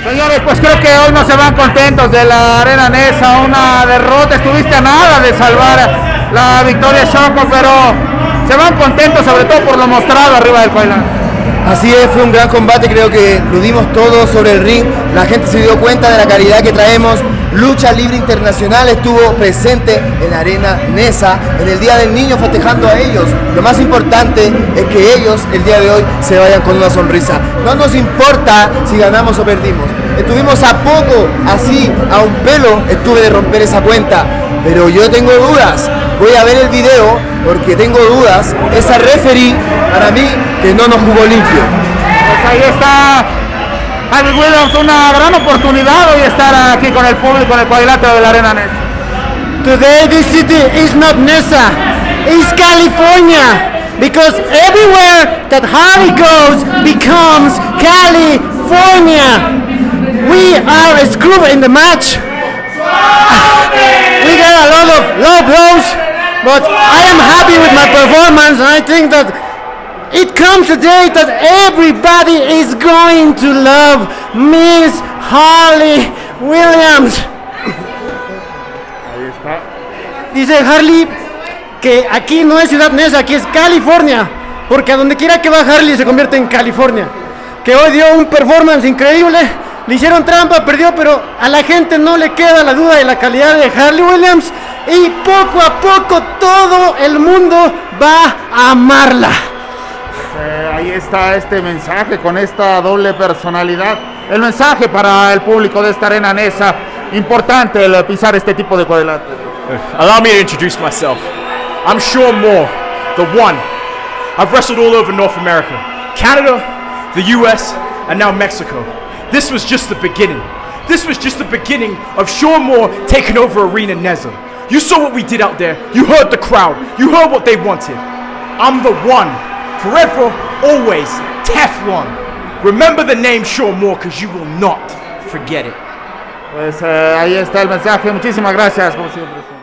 Señores, pues creo que hoy no se van contentos de la Arena Nesa, una derrota, estuviste a nada de salvar la victoria Choco, pero se van contentos sobre todo por lo mostrado arriba del Coilán. Así es, fue un gran combate, creo que lo dimos todo sobre el ring, la gente se dio cuenta de la calidad que traemos, Lucha Libre Internacional estuvo presente en la Arena Nesa, en el Día del Niño festejando a ellos, lo más importante es que ellos el día de hoy se vayan con una sonrisa, no nos importa si ganamos o perdimos, estuvimos a poco, así, a un pelo estuve de romper esa cuenta, pero yo tengo dudas, voy a ver el video porque tengo dudas, esa referee para mí que no nos jugó limpio. Pues ahí está Javi Williams, una gran oportunidad hoy estar aquí con el público en el cuadrilátero de la Arena Nesa. Today this city is not Nesa, it's California, because everywhere that Harley goes becomes California. We are screwed in the match. We got a lot of low blows, but I am happy with my performance, and I think that it comes a day that everybody is going to love Miss Harley Williams. Ahí está. Dice Harley que aquí no es Ciudad Neza, aquí es California, porque a donde quiera que va Harley se convierte en California. Que hoy dio un performance increíble, le hicieron trampa, perdió, pero a la gente no le queda la duda de la calidad de Harley Williams y poco a poco todo el mundo va a amarla. Ahí está este mensaje con esta doble personalidad. El mensaje para el público de esta Arena Nesa. Importante el pisar este tipo de cuadrilátero. Allow me to introduce myself. I'm Sean Moore, the one. I've wrestled all over North America, Canada, the US, and now Mexico. This was just the beginning. This was just the beginning of Sean Moore taking over Arena Neza. You saw what we did out there. You heard the crowd. You heard what they wanted. I'm the one. Forever, always, Teflon. Remember the name Sean Moore, because you will not forget it. Pues ahí está el mensaje. Muchísimas gracias, como siempre.